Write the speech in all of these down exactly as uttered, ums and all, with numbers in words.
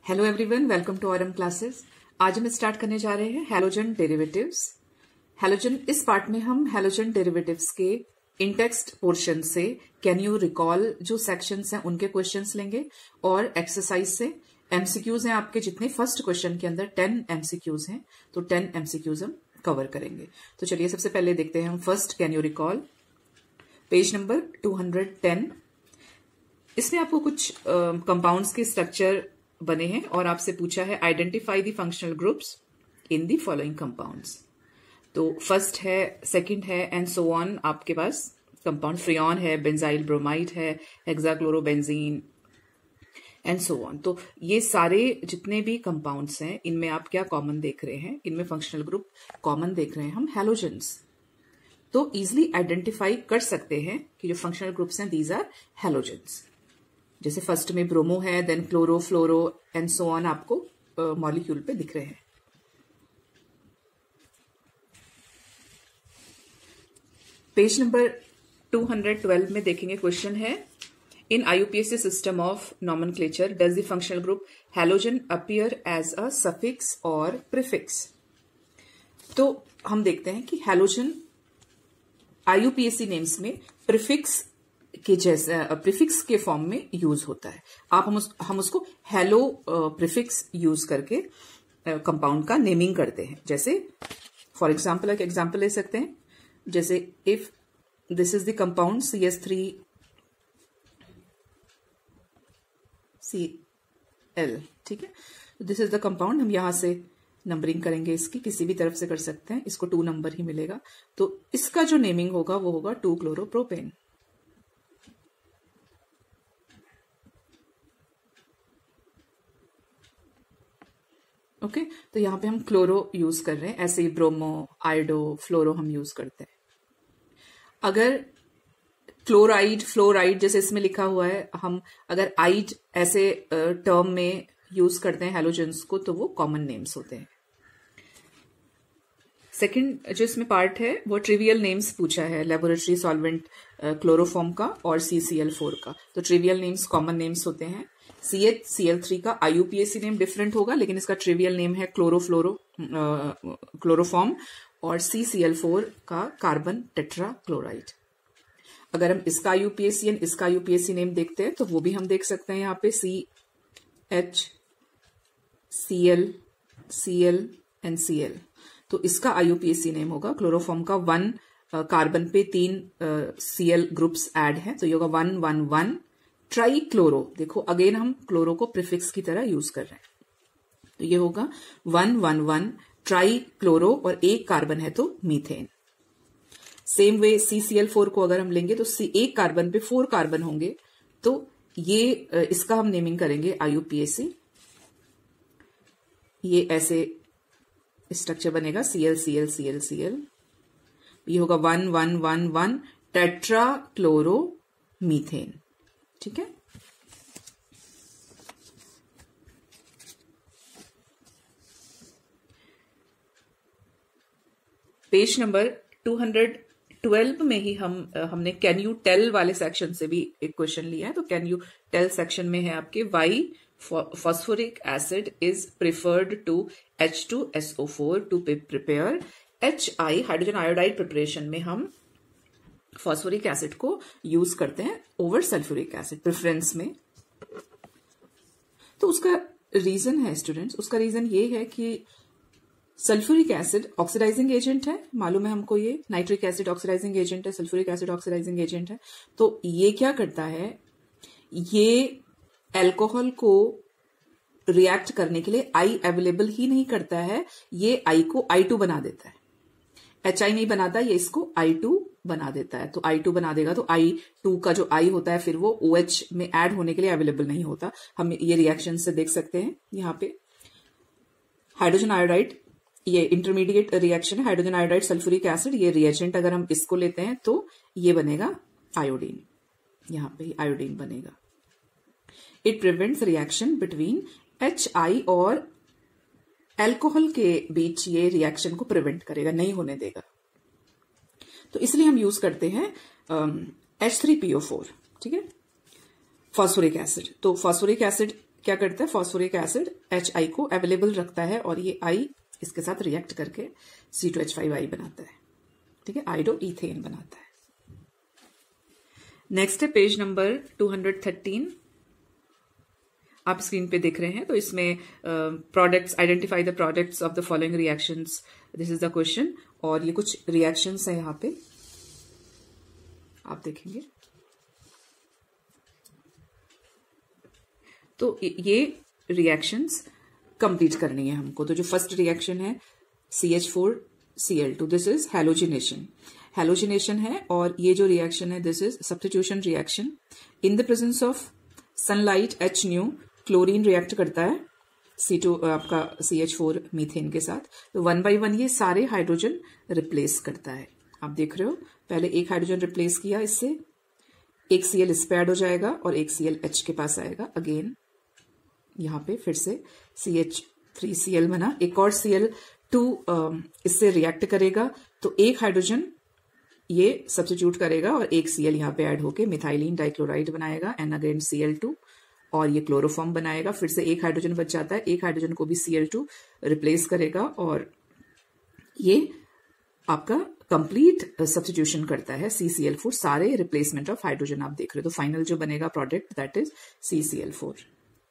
Hello everyone, welcome to RM classes. आज हम start करने जा रहे हैं हैलोजन डेरिवेटिव्स। हैलोजन इस पार्ट में हम हैलोजन डेरिवेटिव्स के इंटेक्स्ट पोर्शन से कैन यू रिकॉल जो सेक्शंस हैं उनके क्वेश्चंस लेंगे और एक्सरसाइज से एमसीक्यूज हैं आपके जितने फर्स्ट क्वेश्चन के अंदर टेन एमसीक्यूज हैं, तो टेन एमसीक्यूज हम कवर करेंगे। तो चलिए सबसे पहले देखते हैं हम first can you recall, page number two hundred ten. इसमें आपको कुछ कंपाउंड्स के स्ट्रक्चर बने हैं और आपसे पूछा है identify the functional groups in the following compounds. तो फर्स्ट है, सेकंड है एंड सो ऑन। आपके पास कंपाउंड फ्रियॉन है, बेंजाइल ब्रोमाइड है, हेक्साक्लोरोबेंजीन एंड सो ऑन। तो ये सारे जितने भी कंपाउंड्स हैं इनमें आप क्या कॉमन देख रहे हैं? इनमें फंक्शनल ग्रुप कॉमन देख रहे हैं हम हैलोजेंस। तो इजिली आइडेंटिफाई कर सकते हैं कि जो फंक्शनल ग्रुप्स हैं दीज आर हैलोजेंस। जैसे फर्स्ट में ब्रोमो है, then chloro, fluoro and so on आपको मॉलिक्यूल पे दिख रहे हैं। Page number two hundred twelve में देखेंगे, क्वेश्चन है in IUPAC system of nomenclature does the functional group halogen appear as a suffix और प्रीफिक्स। तो हम देखते हैं कि हैलोजन आईयूपीएसी नेम्स में प्रीफिक्स के जैसे प्रीफिक्स के फॉर्म में यूज होता है। आप हम उस, हम उसको हेलो प्रीफिक्स यूज करके कंपाउंड का नेमिंग करते हैं। जैसे फॉर एग्जांपल एक एग्जांपल ले सकते हैं, जैसे if this is the compound C S three C L, ठीक है। दिस इज द कंपाउंड, हम यहां से नंबरिंग करेंगे, इसकी किसी भी तरफ से कर सकते हैं, इसको टू नंबर ही मिलेगा। तो इसका जो नेमिंग होगा वो होगा टू क्लोरोप्रोपेन। ओके okay, तो यहां पे हम क्लोरो यूज कर रहे हैं, ऐसे ही ब्रोमो, आयोडो, फ्लोरो हम यूज करते हैं। अगर क्लोराइड, फ्लोराइड जैसे इसमें लिखा हुआ है, हम अगर आइड ऐसे टर्म में यूज करते हैं हैलोजेंस को तो वो कॉमन नेम्स होते हैं। सेकंड जो इसमें पार्ट है वो ट्रिवियल नेम्स पूछा है, लेबोरेटरी सॉल्वेंट क्लोरोफॉर्म का और सी सी एल फोर का। तो ट्रिवियल नेम्स कॉमन नेम्स होते हैं। C H C L three का आईयूपीएसी नेम डिफरेंट होगा, लेकिन इसका ट्रिवियल नेम है क्लोरोफ्लोरो क्लोरोफॉर्म, और सी सी एल फोर का कार्बन टेट्रा क्लोराइड। अगर हम इसका आईयूपीएसी एंड इसका आईयूपीएसी नेम देखते हैं तो वो भी हम देख सकते हैं यहाँ पे C H C L C L and C L. तो इसका आईयूपीएसी नेम होगा, क्लोरोफॉर्म का वन कार्बन पे तीन सी एल ग्रुप्स ऐड है तो ये होगा one one one tri chloro. देखो अगेन हम क्लोरो को प्रीफिक्स की तरह यूज कर रहे हैं, तो ये होगा one one one tri chloro और एक कार्बन है तो methane. Same way C C L four को अगर हम लेंगे तो सी एक कार्बन पे फोर कार्बन होंगे, तो ये इसका हम नेमिंग करेंगे आईयूपीएसी। ये ऐसे स्ट्रक्चर बनेगा C L C L C L C L. ये होगा one one one one tetra chloro methane, ठीक है। Page number two hundred twelve में ही हम हमने कैन यू टेल वाले सेक्शन से भी एक क्वेश्चन लिया है। तो कैन यू टेल सेक्शन में है आपके why phosphoric acid is preferred to H two S O four to prepare H I hydrogen iodide preparation में हम फॉस्फोरिक एसिड को यूज करते हैं ओवर सल्फ्यूरिक एसिड प्रेफरेंस में। तो उसका रीजन है स्टूडेंट्स, उसका रीजन ये है कि सल्फ्यूरिक एसिड ऑक्सीडाइजिंग एजेंट है, मालूम है हमको, ये नाइट्रिक एसिड ऑक्सीडाइजिंग एजेंट है, सल्फ्यूरिक एसिड ऑक्सीडाइजिंग एजेंट है। तो ये क्या करता है, ये एल्कोहल को रिएक्ट करने के लिए आई अवेलेबल ही नहीं करता है, ये आई को आई टू बना देता है। एच आई नहीं बनाता, ये इसको आई टू बना देता है। तो आई टू बना देगा तो आई टू का जो आई होता है फिर वो ओ एच में ऐड होने के लिए अवेलेबल नहीं होता। हम ये रिएक्शन से देख सकते हैं यहाँ पे हाइड्रोजन आयोडाइड, ये इंटरमीडिएट रिएक्शन है, हाइड्रोजन आयोडाइड सल्फ्यूरिक एसिड, ये रिएजेंट अगर हम इसको लेते हैं तो ये बनेगा आयोडीन, यहाँ पे आयोडीन बनेगा। It prevents reaction between H I और एल्कोहल के बीच, ये रिएक्शन को प्रिवेंट करेगा, नहीं होने देगा। तो इसलिए हम यूज करते हैं H three P O four, ठीक है, फॉस्फोरिक एसिड। तो फॉस्फोरिक एसिड क्या करता है, फॉस्फोरिक एसिड एच आई को अवेलेबल रखता है और ये आई इसके साथ रिएक्ट करके C two H five I बनाता है, ठीक है, आइडो इथेन बनाता है। नेक्स्ट है page number two hundred thirteen, आप स्क्रीन पे देख रहे हैं। तो इसमें products, identify the products of the following reactions, this is the question. और ये कुछ रिएक्शंस है यहाँ पे आप देखेंगे। तो ये रिएक्शंस कंप्लीट करनी है हमको। तो जो फर्स्ट रिएक्शन है C H four C L two, this is halogenation, halogenation है। और ये जो रिएक्शन है this is substitution reaction. In the presence of sunlight H nu, chlorine react करता है सी टू आपका सी एच फोर मीथेन के साथ। तो वन बाय वन ये सारे हाइड्रोजन रिप्लेस करता है। आप देख रहे हो, पहले एक हाइड्रोजन रिप्लेस किया इससे, एक सी एल इस पे ऐड हो जाएगा और एक सी एल एच के पास आएगा। अगेन यहाँ पे फिर से C H three C L बना, एक और सी एल टू इससे रिएक्ट करेगा, तो एक हाइड्रोजन ये सब्स्टिट्यूट करेगा और एक सी एल यहाँ पे ऐड होके मिथाइलिन डाइक्लोराइड बनाएगा, and again C L two, और ये क्लोरोफॉर्म बनाएगा। फिर से एक हाइड्रोजन बच जाता है, एक हाइड्रोजन को भी सी एल टू रिप्लेस करेगा और ये आपका कंप्लीट सब्स्टिट्यूशन करता है सी सी एल फोर, सारे रिप्लेसमेंट ऑफ हाइड्रोजन आप देख रहे हो। तो फाइनल जो बनेगा product that is C C L four.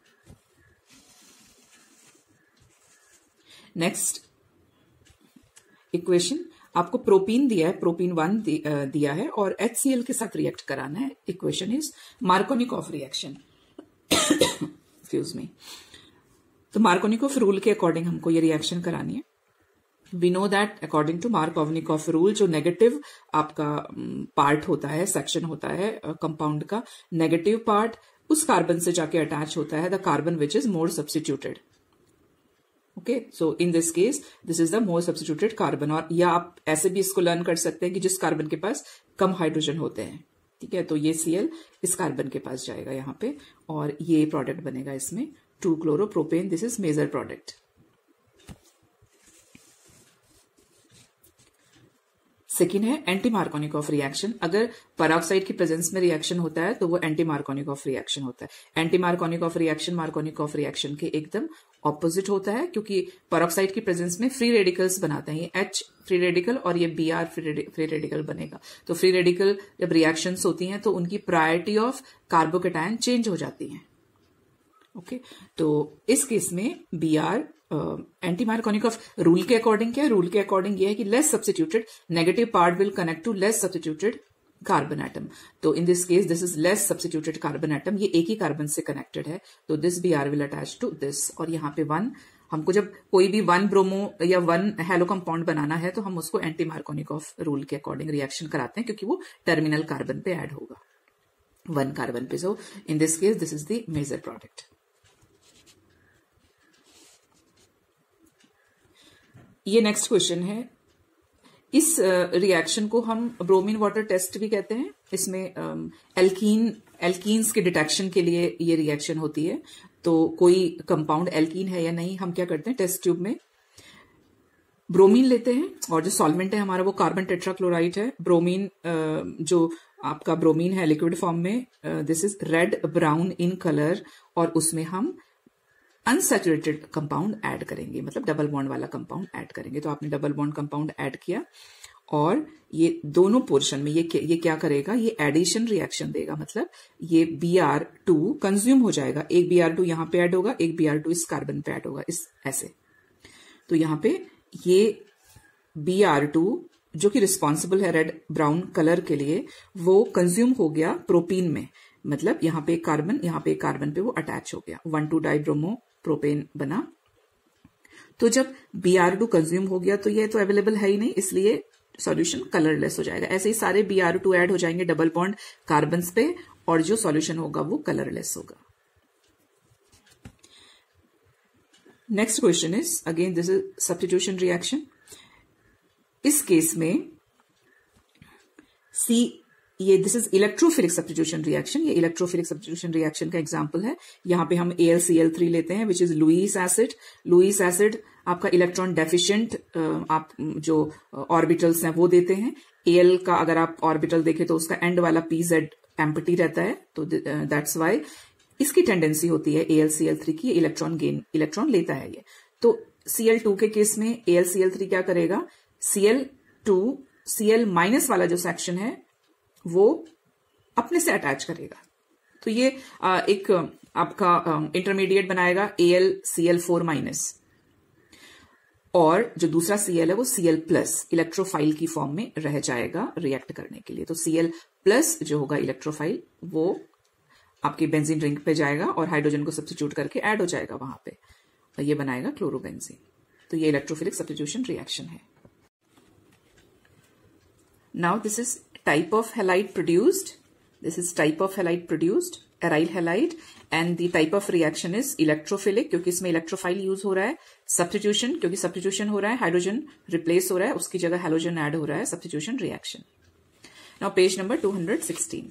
Next equation, आपको प्रोपीन दिया है, प्रोपीन वन दिया है और एच सी एल के साथ रिएक्ट कराना है। Equation is Markovnikov reaction, excuse me. तो मार्कोनिकॉफ रूल के अकॉर्डिंग हमको ये रिएक्शन करानी है। We know that according to Markovnikov rule, जो नेगेटिव आपका पार्ट होता है, सेक्शन होता है कंपाउंड का, नेगेटिव पार्ट उस कार्बन से जाके अटैच होता है the carbon which is more substituted. Okay, so in this case this is the more substituted carbon. और या आप ऐसे भी इसको लर्न कर सकते हैं कि जिस कार्बन के पास कम हाइड्रोजन होते हैं, ठीक है, तो ये सीएल इस कार्बन के पास जाएगा यहाँ पे और ये प्रोडक्ट बनेगा इसमें two chloropropane, this is major product. Second है एंटी मार्कोनिकॉफ रिएक्शन। अगर पेरोक्साइड की प्रेजेंस में रिएक्शन होता है तो वो एंटी मार्कोनिकॉफ रिएक्शन होता है। Anti Markovnikov reaction Markovnikov reaction के एकदम ऑपोजिट होता है, क्योंकि पेरोक्साइड की प्रेजेंस में फ्री रेडिकल्स बनाते हैं, ये एच फ्री रेडिकल और ये बी आर फ्री रेडिकल बनेगा। तो फ्री रेडिकल जब रिएक्शंस होती हैं तो उनकी प्रायोरिटी ऑफ कार्बोकेटायन चेंज हो जाती है। Okay okay? तो इस केस में B R anti Markovnikov rule के अकॉर्डिंग क्या है, रूल के अकॉर्डिंग ये है कि less substituted negative part will connect to less substituted carbon atom. तो in this case this is less substituted carbon atom, ये एक ही कार्बन से कनेक्टेड है, तो this B R will attach to this. और यहाँ पे वन, हमको जब कोई भी वन ब्रोमो या वन हेलो कंपाउंड बनाना है तो हम उसको एंटी मार्कोनिकॉफ रूल के अकॉर्डिंग रिएक्शन कराते हैं, क्योंकि वो टर्मिनल कार्बन पे ऐड होगा, वन कार्बन पे। So in this case this is the major product. ये नेक्स्ट क्वेश्चन है। इस रिएक्शन uh, को हम ब्रोमीन वाटर टेस्ट भी कहते हैं। इसमें एल्कीन एल्कीन्स के डिटेक्शन के लिए ये रिएक्शन होती है। तो कोई कंपाउंड एल्कीन है या नहीं, हम क्या करते हैं, टेस्ट ट्यूब में ब्रोमीन लेते हैं और जो सॉल्वेंट है हमारा वो कार्बन टेट्राक्लोराइड है। ब्रोमीन uh, जो आपका ब्रोमीन है लिक्विड फॉर्म में, this is red brown in colour, और उसमें हम अनसैचुरेटेड कंपाउंड ऐड करेंगे, मतलब डबल बॉन्ड वाला कंपाउंड ऐड करेंगे। तो आपने डबल बॉन्ड कंपाउंड ऐड किया और ये दोनों पोर्शन में ये ये क्या करेगा, ये एडिशन रिएक्शन देगा, मतलब ये बी आर टू कंज्यूम हो जाएगा। एक बी आर टू यहां पे ऐड होगा, एक बी आर टू इस कार्बन पे ऐड होगा, इस ऐसे। तो यहां पे ये बी आर टू जो कि रिस्पॉन्सिबल है रेड ब्राउन कलर के लिए, वो कंज्यूम हो गया प्रोपीन में, मतलब यहां पे एक कार्बन, यहां पे एक कार्बन पे वो अटैच हो गया, one two di bromo propane बना। तो जब बी आर टू कंज्यूम हो गया तो ये तो अवेलेबल है ही नहीं, इसलिए सॉल्यूशन कलरलेस हो जाएगा। ऐसे ही सारे बी आर टू ऐड हो जाएंगे डबल बॉन्ड कार्बन्स पे और जो सॉल्यूशन होगा वो कलरलेस होगा। Next question is again this is substitution reaction. इस केस में सी ये this is electrophilic substitution reaction. ये इलेक्ट्रोफिलिक सब्स्टिट्यूशन रिएक्शन का एग्जांपल है। यहाँ पे हम A L C L three लेते हैं which is Lewis acid. Lewis acid आपका इलेक्ट्रॉन डेफिशिएंट आप जो ऑर्बिटल्स हैं वो देते हैं। एल का अगर आप ऑर्बिटल देखें तो उसका एंड वाला पी जेड एम्प्टी रहता है, तो दैट्स वाई इसकी टेंडेंसी होती है A L C L three की, इलेक्ट्रॉन गेन इलेक्ट्रॉन लेता है ये। तो सी एल टू के केस में A L C L three क्या करेगा, C L two C L minus वाला जो सेक्शन है वो अपने से अटैच करेगा। तो ये एक आपका इंटरमीडिएट बनाएगा A L C L four minus, और जो दूसरा Cl है वो Cl प्लस इलेक्ट्रोफाइल की फॉर्म में रह जाएगा रिएक्ट करने के लिए। तो Cl प्लस जो होगा इलेक्ट्रोफाइल वो आपके बेंजीन रिंग पे जाएगा और हाइड्रोजन को सब्स्टिट्यूट करके ऐड हो जाएगा वहां पे, और ये बनाएगा क्लोरोबेंजीन। तो ये इलेक्ट्रोफिलिक सब्स्टिट्यूशन रिएक्शन है। Now this is type of halide produced, this is type of halide produced aryl halide, and the type of reaction is electrophilic क्योंकि इसमें इलेक्ट्रोफाइल यूज हो रहा है, सब्स्टिट्यूशन क्योंकि सब्स्टिट्यूशन हो रहा है, हाइड्रोजन रिप्लेस हो रहा है, उसकी जगह हैलोजन ऐड हो रहा है, substitution reaction. Now page number two hundred sixteen.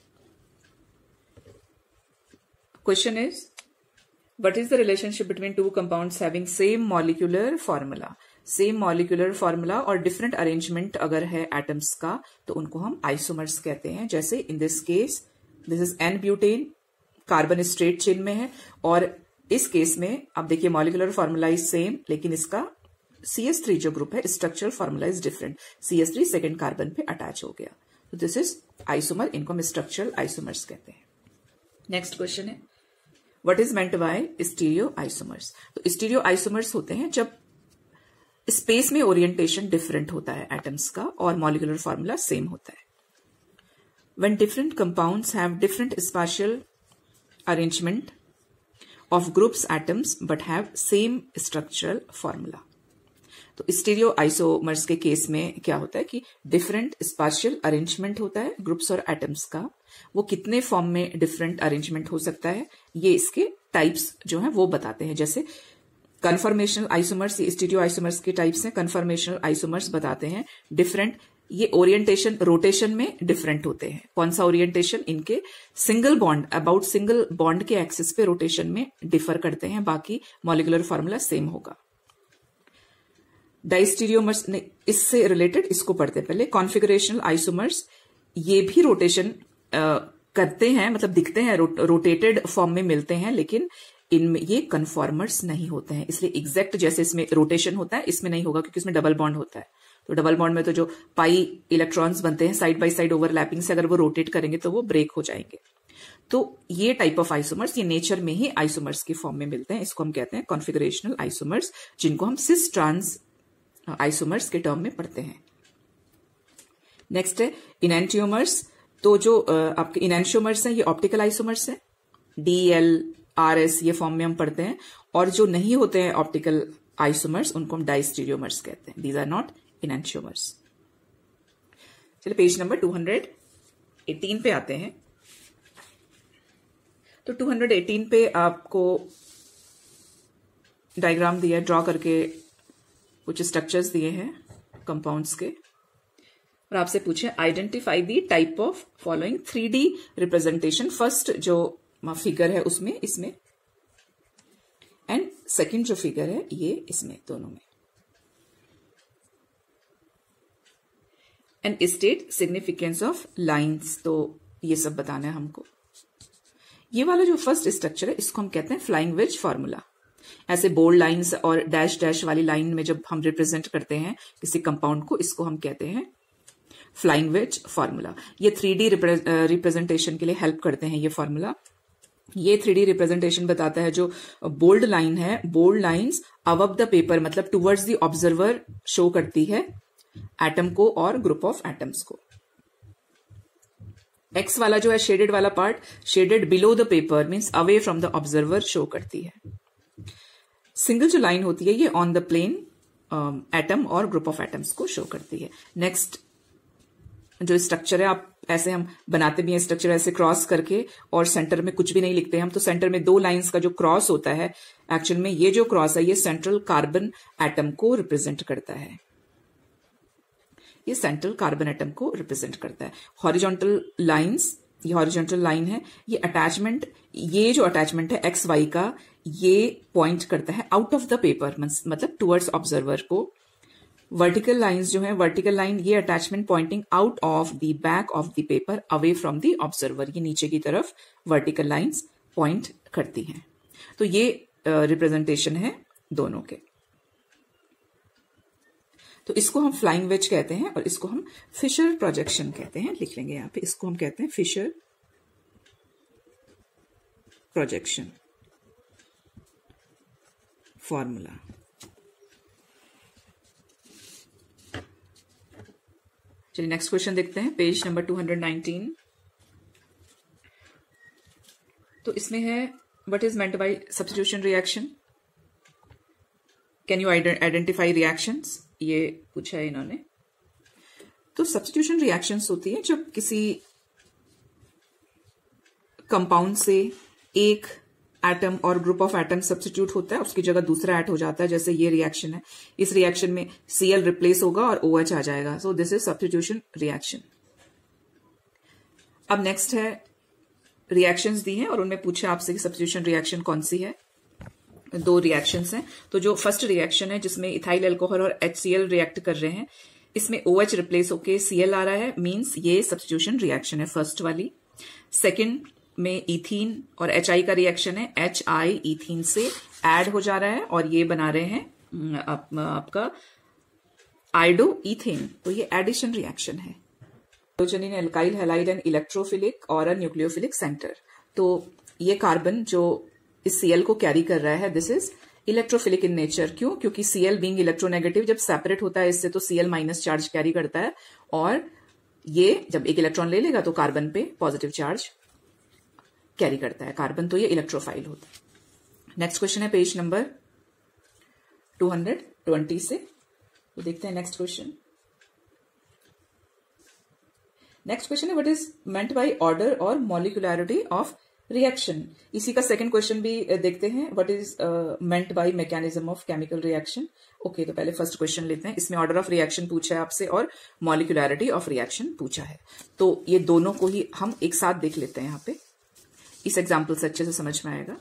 Question is what is the relationship between two compounds having same molecular formula? Same molecular formula और डिफरेंट अरेंजमेंट अगर है एटम्स का तो उनको हम आइसोमर्स कहते हैं। जैसे in this case this is N butane, carbon straight chain में है, और इस केस में आप देखिए मॉलिक्यूलर फॉर्मूला इज सेम लेकिन इसका सी एस थ्री जो ग्रुप है structural formula is different, C S three second carbon पे अटैच हो गया। तो दिस इज आइसोमर, इनको हम स्ट्रक्चरल आइसोमर्स कहते हैं। नेक्स्ट क्वेश्चन है what is meant by stereo isomers? तो स्टीरियो आइसोमर्स होते हैं जब स्पेस में ओरिएंटेशन डिफरेंट होता है एटम्स का और मॉलिक्यूलर फॉर्मूला सेम होता है। When different compounds have different spatial arrangement of groups atoms but have same structural formula. तो स्टीरियो आइसोमर्स के केस में क्या होता है कि डिफरेंट स्पाशियल अरेंजमेंट होता है ग्रुप्स और एटम्स का। वो कितने फॉर्म में डिफरेंट अरेंजमेंट हो सकता है ये इसके टाइप्स जो है वो बताते हैं। जैसे कन्फर्मेशनल आइसोमर्स, ये स्टीरियो आइसोमर्स के टाइप्स हैं। कन्फर्मेशनल आइसोमर्स बताते हैं डिफरेंट, ये ओरिएंटेशन रोटेशन में डिफरेंट होते हैं। कौन सा ओरिएंटेशन? इनके single bond about single bond के एक्सिस पे रोटेशन में डिफर करते हैं, बाकी मॉलिक्यूलर फॉर्मूला सेम होगा। डाइस्टीरियोमर्स ने इससे रिलेटेड इसको पढ़ते हैं पहले। कॉन्फिगरेशनल आइसोमर्स ये भी रोटेशन करते हैं, मतलब दिखते हैं रो, रोटेटेड फॉर्म में मिलते हैं, लेकिन इनमें ये कन्फॉर्मर्स नहीं होते हैं। इसलिए एग्जैक्ट जैसे इसमें रोटेशन होता है इसमें नहीं होगा क्योंकि इसमें डबल बॉन्ड होता है। तो डबल बॉन्ड में तो जो पाई इलेक्ट्रॉन्स बनते हैं साइड बाय साइड ओवरलैपिंग से अगर वो रोटेट करेंगे तो वो ब्रेक हो जाएंगे। तो ये टाइप ऑफ आइसोमर्स ये नेचर में ही आइसोमर्स की फॉर्म में मिलते हैं, इसको हम कहते हैं कॉन्फिगरेशनल आइसोमर्स, जिनको हम सिस ट्रांस आइसोमर्स के टर्म में पढ़ते हैं। नेक्स्ट है इनैंटियोमर्स। तो जो आपके इनैंशियोमर्स हैं ये ऑप्टिकल आइसोमर्स हैं, डी एल आर एस ये फॉर्म में हम पढ़ते हैं, और जो नहीं होते हैं ऑप्टिकल आइसोमर्स उनको हम डाइस्टीरियोमर्स कहते हैं। These are not enantiomers. चलिए page number two hundred eighteen पे आते हैं। तो टू हंड्रेड एटीन पे आपको डायग्राम दिया है, ड्रॉ करके कुछ स्ट्रक्चर्स दिए हैं कंपाउंड्स के, और आपसे पूछे identify the type of following three D representation. First जो फिगर है उसमें इसमें, एंड सेकंड जो फिगर है ये इसमें, दोनों में। And state significance of lines, तो ये सब बताना है हमको। ये वाला जो फर्स्ट स्ट्रक्चर है इसको हम कहते हैं फ्लाइंग वेज फॉर्मूला। ऐसे बोल्ड लाइंस और डैश डैश वाली लाइन में जब हम रिप्रेजेंट करते हैं किसी कंपाउंड को, इसको हम कहते हैं फ्लाइंग वेज फॉर्मूला। ये थ्री डी रिप्रेजेंटेशन के लिए हेल्प करते हैं ये फॉर्मूला। ये थ्री डी रिप्रेजेंटेशन बताता है जो बोल्ड लाइन है, bold lines above the paper मतलब टुवर्ड्स द ऑब्जर्वर शो करती है एटम को और ग्रुप ऑफ एटम्स को। एक्स वाला जो है शेडेड वाला part, shaded below the paper means away from the observer show करती है। सिंगल जो लाइन होती है ये ऑन द प्लेन एटम और ग्रुप ऑफ एटम्स को शो करती है। नेक्स्ट जो स्ट्रक्चर है, आप ऐसे हम बनाते भी हैं स्ट्रक्चर ऐसे क्रॉस करके, और सेंटर में कुछ भी नहीं लिखते हम, तो सेंटर में दो लाइंस का जो क्रॉस होता है, एक्चुअल में ये जो क्रॉस है ये सेंट्रल कार्बन एटम को रिप्रेजेंट करता है। ये सेंट्रल कार्बन एटम को रिप्रेजेंट करता है। हॉरिजॉन्टल लाइंस, ये हॉरिजॉन्टल लाइन है, ये अटैचमेंट, ये जो अटैचमेंट है एक्स वाई का, ये पॉइंट करता है आउट ऑफ द पेपर मतलब टुवर्ड्स ऑब्जर्वर को। वर्टिकल लाइंस जो है, वर्टिकल लाइन ये attachment pointing out of the back of the paper away from the observer, ये नीचे की तरफ वर्टिकल लाइंस पॉइंट करती हैं। तो ये रिप्रेजेंटेशन है दोनों के। तो इसको हम फ्लाइंग वेज कहते हैं और इसको हम फिशर प्रोजेक्शन कहते हैं। लिख लेंगे यहां पे, इसको हम कहते हैं फिशर प्रोजेक्शन फॉर्मूला। चलिए नेक्स्ट क्वेश्चन देखते हैं, page number two hundred nineteen. तो इसमें है what is meant by substitution reaction, can you identify reactions, ये पूछा है इन्होंने। तो सब्स्टिट्यूशन रिएक्शंस होती है जब किसी कंपाउंड से एक एटम और ग्रुप ऑफ एटम सब्स्टिट्यूट होता है, उसकी जगह दूसरा ऐड हो जाता है। जैसे ये रिएक्शन है, इस रिएक्शन में Cl रिप्लेस होगा और OH आ जाएगा। So this is substitution reaction. अब नेक्स्ट है रिएक्शंस दी हैं और उनमें पूछा आपसे कि सब्स्टिट्यूशन रिएक्शन कौन सी है। दो रिएक्शंस हैं। तो जो फर्स्ट रिएक्शन है जिसमें इथाइल अल्कोहल और HCl रिएक्ट कर रहे हैं, इसमें OH रिप्लेस होके Cl आ रहा है, मींस ये सब्स्टिट्यूशन रिएक्शन है फर्स्ट वाली। सेकंड में इथीन और HI का रिएक्शन है, HI इथीन से ऐड हो जा रहा है और ये बना रहे हैं आप, आपका आइडो इथेन। तो ये एडिशन रिएक्शन है। Hydrogen in alkyl halide and electrophilic और अ न्यूक्लियोफिलिक सेंटर। तो ये कार्बन जो इस Cl को कैरी कर रहा है, this is electrophilic in nature. क्यों? क्योंकि Cl बीइंग इलेक्ट्रोनेगेटिव जब सेपरेट होता है इससे तो Cl माइनस चार्ज कैरी करता है और ये जब एक इलेक्ट्रॉन ले लेगा तो कार्बन पे पॉजिटिव चार्ज कैरी करता है कार्बन, तो ये इलेक्ट्रोफाइल होता है। नेक्स्ट क्वेश्चन है page number two hundred twenty से। तो देखते हैं नेक्स्ट क्वेश्चन। नेक्स्ट क्वेश्चन है what is meant by order और मॉलिक्यूलरिटी ऑफ रिएक्शन। इसी का सेकंड क्वेश्चन भी देखते हैं, what is meant by mechanism of chemical reaction. Okay, तो पहले फर्स्ट क्वेश्चन लेते हैं। इसमें ऑर्डर ऑफ रिएक्शन पूछा है आपसे और मॉलिक्यूलरिटी ऑफ रिएक्शन पूछा है। तो ये दोनों को ही हम एक साथ देख लेते हैं। यहाँ पे इस एग्जाम्पल से अच्छे से समझ में आएगा।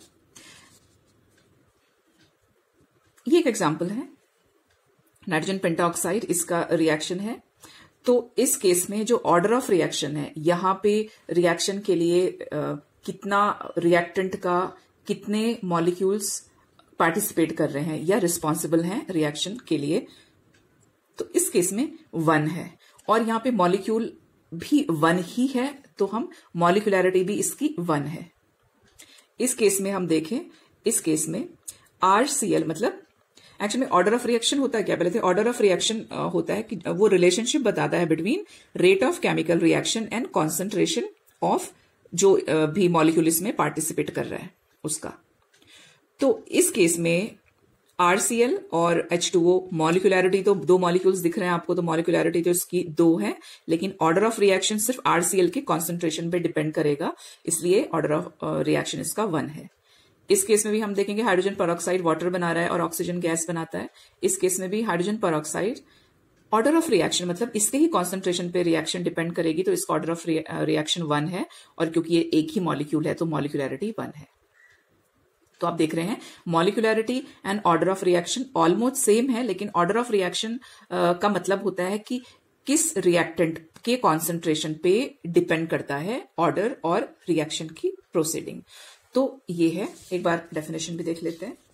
ये एक एग्जाम्पल है, नाइट्रोजन पेंटाऑक्साइड, इसका रिएक्शन है। तो इस केस में जो ऑर्डर ऑफ रिएक्शन है, यहां पे रिएक्शन के लिए आ, कितना रिएक्टेंट का कितने मॉलिक्यूल्स पार्टिसिपेट कर रहे हैं या रिस्पॉन्सिबल हैं रिएक्शन के लिए, तो इस केस में वन है और यहां पे मॉलिक्यूल भी वन ही है, तो हम मॉलिक्यूलरिटी भी इसकी वन है। इस केस में हम देखें, इस केस में आर सी एल मतलब एक्चुअली ऑर्डर ऑफ रिएक्शन होता है क्या, पहले थे ऑर्डर ऑफ रिएक्शन होता है कि वो रिलेशनशिप बताता है between rate of chemical reaction and concentration of जो भी मॉलिक्यूल इसमें पार्टिसिपेट कर रहा है उसका। तो इस केस में आर सी एल और एच टू ओ मॉलिक्यूलरिटी, तो दो मॉलिक्यूल्स दिख रहे हैं आपको, तो मॉलिक्यूलरिटी तो इसकी दो है, लेकिन ऑर्डर ऑफ रिएक्शन सिर्फ आर सी एल के कॉन्सेंट्रेशन पे डिपेंड करेगा, इसलिए ऑर्डर ऑफ रिएक्शन इसका वन है। इस केस में भी हम देखेंगे हाइड्रोजन पेरोक्साइड वाटर बना रहा है और ऑक्सीजन गैस बनाता है। इस केस में भी hydrogen peroxide, order of reaction मतलब इसके ही कॉन्सेंट्रेशन पे रिएक्शन डिपेंड करेगी, तो इसका ऑर्डर ऑफ रिएक्शन वन है और क्योंकि ये एक ही मॉलिक्यूल है तो मॉलिक्यूलरिटी वन है। तो आप देख रहे हैं molecularity and order of reaction almost same है, लेकिन ऑर्डर ऑफ रिएक्शन का मतलब होता है कि किस रिएक्टेंट के कॉन्सेंट्रेशन पे डिपेंड करता है ऑर्डर और रिएक्शन की प्रोसीडिंग। तो ये है, एक बार डेफिनेशन भी देख लेते हैं।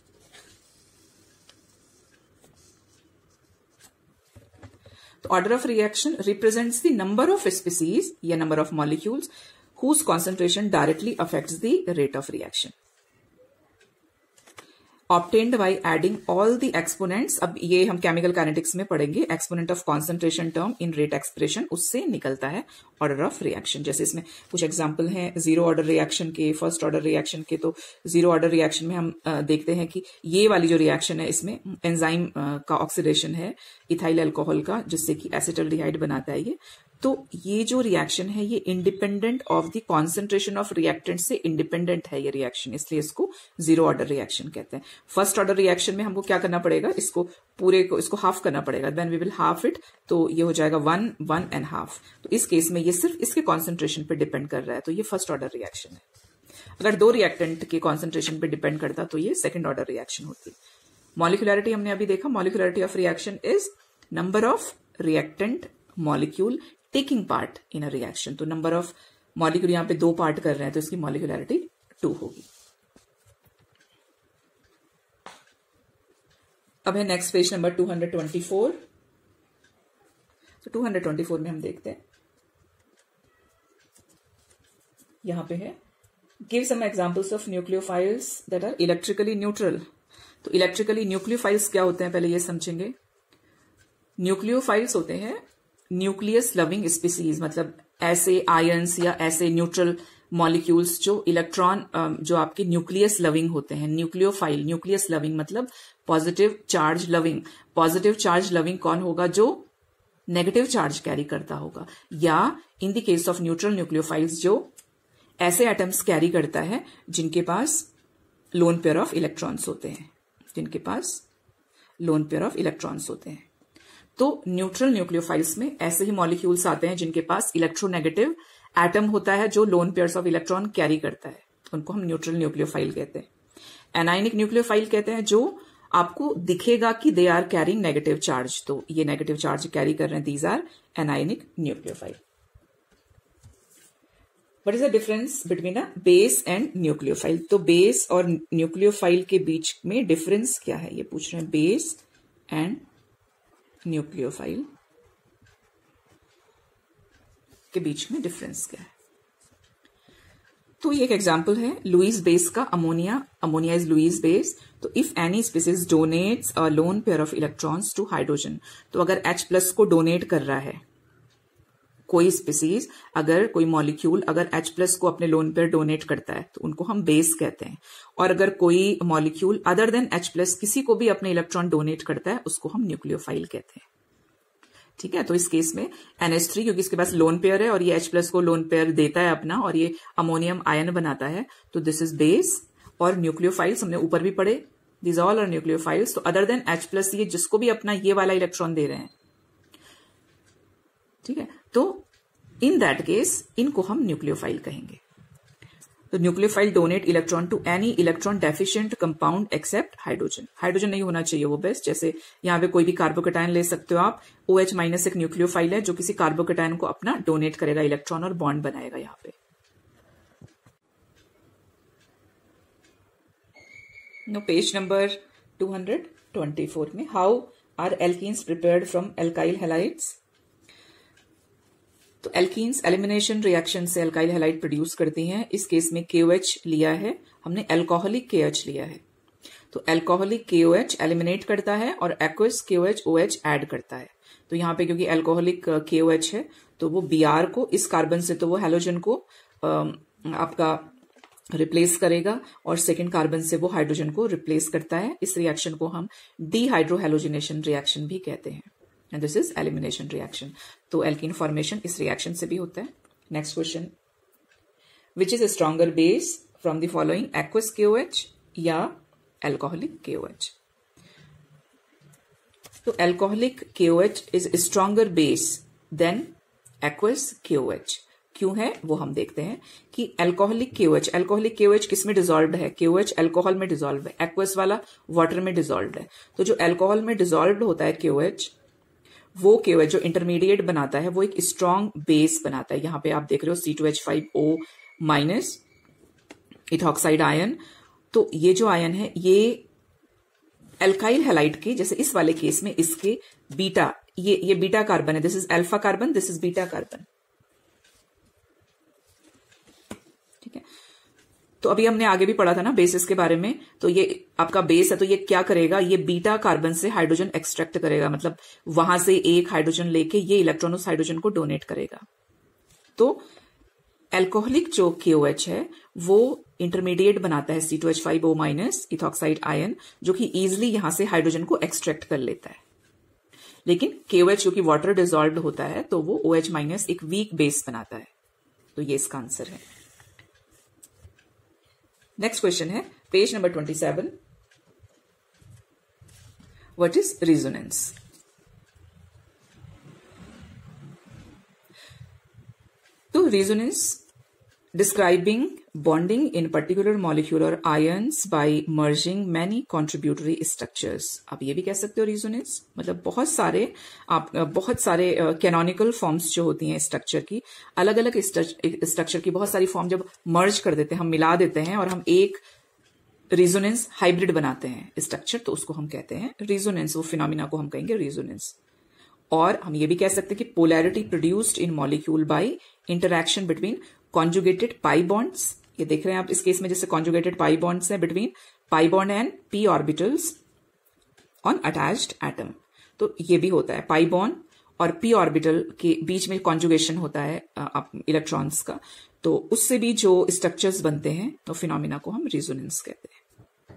तो order of reaction represents the number of species या number of molecules whose concentration directly affects the rate of reaction obtained by adding all the exponents। अब ये हम केमिकल काइनेटिक्स में पढ़ेंगे, exponent of concentration term in rate expression, उससे निकलता है order of reaction. जैसे इसमें कुछ एग्जांपल हैं जीरो ऑर्डर रिएक्शन के, फर्स्ट ऑर्डर रिएक्शन के। तो जीरो ऑर्डर रिएक्शन में हम देखते हैं कि ये वाली जो रिएक्शन है इसमें एंजाइम का ऑक्सीडेशन है इथाइल अल्कोहल का, जिससे कि एसिटल्डिहाइड बनाता है ये। तो ये जो रिएक्शन है ये independent of the concentration of reactant से इंडिपेंडेंट है ये रिएक्शन, इसलिए इसको जीरो ऑर्डर रिएक्शन कहते हैं। फर्स्ट ऑर्डर रिएक्शन में हमको क्या करना पड़ेगा, इसको पूरे को इसको हाफ करना पड़ेगा, then we will half it, तो ये हो जाएगा वन वन एंड हाफ। तो इस केस में ये सिर्फ इसके कॉन्सेंट्रेशन पे डिपेंड कर रहा है, तो ये फर्स्ट ऑर्डर रिएक्शन है। अगर दो रिएक्टेंट के कॉन्सेंट्रेशन पे डिपेंड करता तो ये सेकेंड ऑर्डर रिएक्शन होती। मॉलिक्यूलरिटी हमने अभी देखा, molecularity of reaction is number of reactant molecule taking part in a reaction. तो नंबर ऑफ मॉलिक्यूल यहाँ पे दो पार्ट कर रहे हैं तो इसकी मॉलिक्यूलरिटी टू होगी। अब है next page number two hundred twenty four. तो टू हंड्रेड ट्वेंटी फोर में हम देखते हैं, यहां पे है give some examples of nucleophiles that are electrically neutral. तो इलेक्ट्रिकली न्यूक्लियोफाइल्स क्या होते हैं, पहले ये समझेंगे। न्यूक्लियोफाइल्स होते हैं न्यूक्लियस लविंग स्पीसीज, मतलब ऐसे आयंस या ऐसे न्यूट्रल मॉलिक्यूल्स जो इलेक्ट्रॉन जो आपके न्यूक्लियस लविंग होते हैं। न्यूक्लियोफाइल, न्यूक्लियस लविंग मतलब positive charge loving. Positive charge loving कौन होगा, जो नेगेटिव चार्ज कैरी करता होगा, या in the case of neutral nucleophiles जो ऐसे एटम्स कैरी करता है जिनके पास लोन पेयर ऑफ इलेक्ट्रॉन्स होते हैं, जिनके पास लोन पेयर ऑफ इलेक्ट्रॉन्स होते हैं। तो न्यूट्रल न्यूक्लियोफाइल्स में ऐसे ही मॉलिक्यूल्स आते हैं जिनके पास इलेक्ट्रोनेगेटिव एटम होता है जो lone pairs of electron carry करता है, उनको हम न्यूट्रल न्यूक्लियोफाइल कहते हैं। एनायनिक न्यूक्लियोफाइल कहते हैं जो आपको दिखेगा कि they are carrying negative charge, तो ये नेगेटिव चार्ज कैरी कर रहे हैं, these are anionic nucleophile. What is the difference between a base and nucleophile? तो बेस और न्यूक्लियोफाइल के बीच में डिफरेंस क्या है, ये पूछ रहे हैं, बेस एंड न्यूक्लियोफाइल के बीच में डिफरेंस क्या है। तो ये एक एग्जांपल है लुईस बेस का, ammonia. Ammonia is Lewis base. तो if any species donates a lone pair of electrons to hydrogen, तो अगर H प्लस को डोनेट कर रहा है कोई स्पीसीज, अगर कोई मॉलिक्यूल अगर H प्लस को अपने लोन पेयर डोनेट करता है तो उनको हम बेस कहते हैं। और अगर कोई molecule other than H plus किसी को भी अपने इलेक्ट्रॉन डोनेट करता है उसको हम न्यूक्लियोफाइल कहते हैं। ठीक है, तो इस केस में एन एच थ्री क्योंकि इसके पास लोन पेयर है और ये H प्लस को लोन पेयर देता है अपना और ये अमोनियम आयन बनाता है, तो दिस इज बेस। और न्यूक्लियोफाइल्स हमने ऊपर भी पढ़े, दिस ऑल आर न्यूक्लियोफाइल्स। तो अदर देन H प्लस ये जिसको भी अपना ये वाला इलेक्ट्रॉन दे रहे हैं, ठीक है, तो इन दैट केस इनको हम न्यूक्लियोफाइल कहेंगे। तो nucleophile donate electron to any electron deficient compound except hydrogen. Hydrogen नहीं होना चाहिए वो बेस्ट। जैसे यहाँ पे कोई भी कार्बोकेटायन ले सकते हो आप, OH माइनस एक न्यूक्लियोफाइल है जो किसी कार्बोकेटायन को अपना डोनेट करेगा इलेक्ट्रॉन और बॉन्ड बनाएगा यहाँ पे। Now page number two hundred twenty four में how are alkenes prepared from alkyl halides. तो एल्कीन्स एलिमिनेशन रिएक्शन से एल्काइल हैलाइड प्रोड्यूस करती हैं। इस केस में के ओ एच लिया है हमने, एल्कोहलिक के एच लिया है। तो alcoholic K O H eliminate करता है और aqueous K O H O H add करता है। तो यहाँ पे क्योंकि एल्कोहलिक के ओ एच है तो वो बी आर को इस कार्बन से तो वो हैलोजन को आपका रिप्लेस करेगा और सेकेंड कार्बन से वो हाइड्रोजन को रिप्लेस करता है। इस रिएक्शन को हम डीहाइड्रोहैलोजिनेशन रिएक्शन भी कहते हैं and this is elimination reaction. तो एल्कीन फॉर्मेशन इस रिएक्शन से भी होता है। Next question, which is a stronger base from the following, aqueous K O H या एल्कोहलिक के ओ एच? तो alcoholic K O H is stronger base than aqueous K O H. क्यों है वो हम देखते हैं कि alcoholic K O H, alcoholic K O H किस में डिजोल्व है? के ओ एच एल्कोहल में डिजोल्व है, एक्वस वाला वाटर में डिजोल्व है। तो जो एल्कोहल में डिजोल्व होता है के ओ एच, वो के ओ एच जो इंटरमीडिएट बनाता है वो एक स्ट्रॉन्ग बेस बनाता है। यहां पे आप देख रहे हो C two H five O minus ethoxide ion. तो ये जो आयन है ये एल्काइल हैलाइड के, जैसे इस वाले केस में इसके बीटा, ये ये बीटा कार्बन है, this is alpha carbon, this is beta carbon. ठीक है, तो अभी हमने आगे भी पढ़ा था ना बेसिस के बारे में। तो ये आपका बेस है तो ये क्या करेगा, ये बीटा कार्बन से हाइड्रोजन एक्सट्रैक्ट करेगा, मतलब वहां से एक हाइड्रोजन लेके ये इलेक्ट्रॉन उस हाइड्रोजन को डोनेट करेगा। तो एल्कोहलिक जो के ओ एच है वो इंटरमीडिएट बनाता है C two H five O minus ethoxide ion, जो कि इजिली यहां से हाइड्रोजन को एक्सट्रैक्ट कर लेता है। लेकिन के ओ एच जो कि वाटर डिजोल्व होता है तो वो ओ एच माइनस एक वीक बेस बनाता है। तो ये इसका आंसर है। नेक्स्ट क्वेश्चन है page number twenty seven, what is resonance? तो resonance describing bonding in particular molecular ions by merging many contributory structures. आप ये भी कह सकते हो रेजोनेंस, मतलब बहुत सारे आप बहुत सारे कैनोनिकल फॉर्म्स जो होती हैं स्ट्रक्चर की, अलग अलग स्ट्रक्चर की बहुत सारी फॉर्म जब मर्ज कर देते हैं, हम मिला देते हैं और हम एक रेजोनेंस हाइब्रिड बनाते हैं स्ट्रक्चर, तो उसको हम कहते हैं रेजोनेंस। वो फिनोमिना को हम कहेंगे रेजोनेंस। और हम ये भी कह सकते हैं कि polarity produced in molecule by interaction between conjugated pi bonds. ये देख रहे हैं आप इस केस में, जैसे कॉन्जुगेटेड पाई बॉन्ड्स है between pi bond and p orbitals on attached atom. तो ये भी होता है, पाई बॉन्ड और पी ऑर्बिटल के बीच में कॉन्जुगेशन होता है इलेक्ट्रॉन्स का, तो उससे भी जो स्ट्रक्चर्स बनते हैं तो फिनोमिना को हम रेजोनेंस कहते हैं।